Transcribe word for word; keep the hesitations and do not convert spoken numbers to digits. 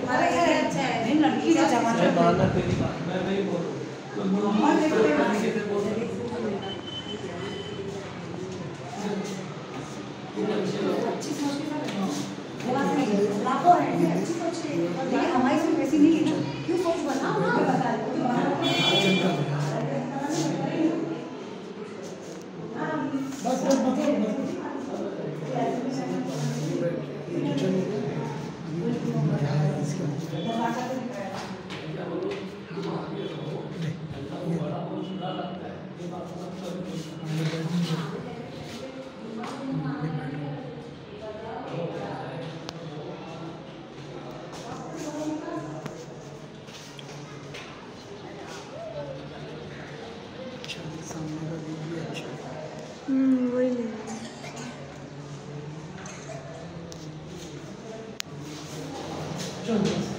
तुम्हारा ये अच्छा है। नहीं लड़की का जमाना है। मानना तेरी बात मैं नहीं बोल रहा हूं। हम देखते हैं कैसे बोल रहा अच्छी सोच के साथ वो बात नहीं है। लाखों है अच्छी सोच है लेकिन हमारी सोच वैसी नहीं है ना। क्यों सोच बनाओ ना बता दो बस बस बताओ सामने का व्यू भी अच्छा है। हम्म वही चल